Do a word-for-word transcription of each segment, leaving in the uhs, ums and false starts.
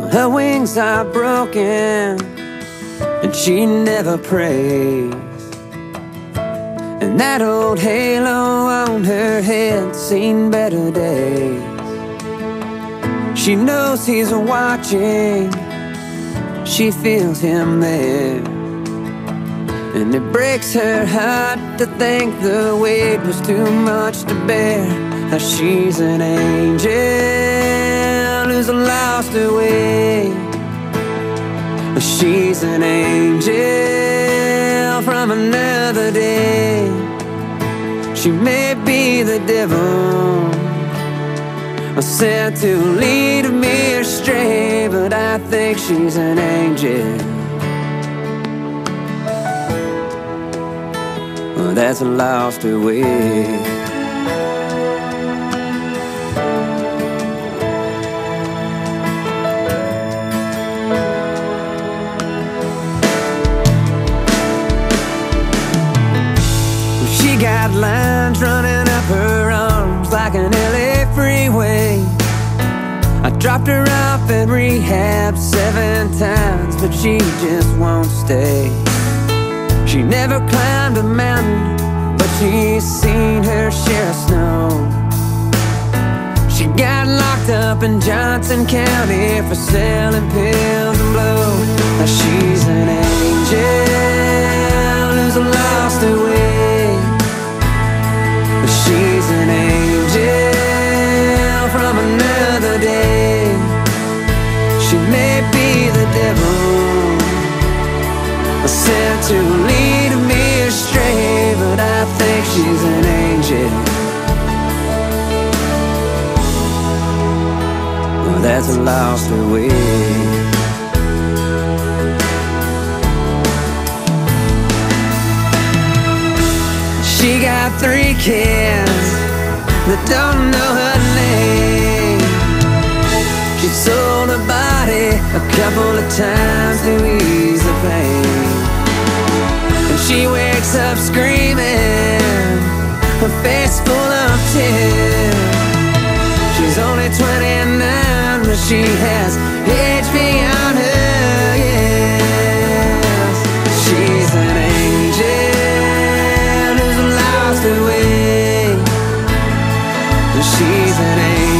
her wings are broken and she never prays. And that old halo on her head's seen better days. She knows he's watching, she feels him there. And it breaks her heart to think the weight was too much to bear. Now she's an angel who's lost her way. She's an angel from another day. She may be the devil, sent to lead me astray, but I think she's an angel. Well, that's lost her way. She got lines running up her arms like an L A freeway. I dropped her off at rehab seven times, but she just won't stay. She never climbed a mountain, but she's seen her share of snow. She got locked up in Johnson County for selling pills and blow. Now she's an angel who's lost her way. She's an angel from another day. She may be the devil, sent to lead me astray, but I think she's an angel. Well, that's lost her way. She got three kids that don't know her name. She sold her body a couple of times to ease the pain. And she wakes up screaming, her face full of tears. She's only twenty-nine, but she has age beyond her years. She's an angel her way. She's an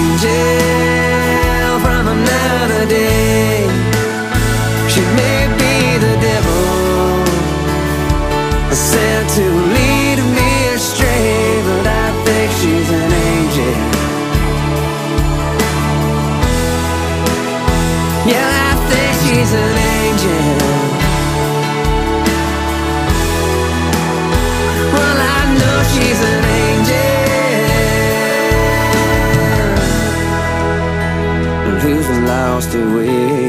angel from another day. She may be the devil, sent to lead me astray, but I think she's an angel. Yeah, I think she's an angel. She's an angel who's lost her way.